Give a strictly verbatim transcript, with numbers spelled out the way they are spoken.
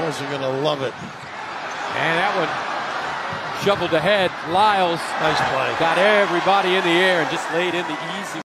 Cardinals are going to love it. And that one shoveled ahead. Lyles Nice play. got everybody in the air and just laid in the easy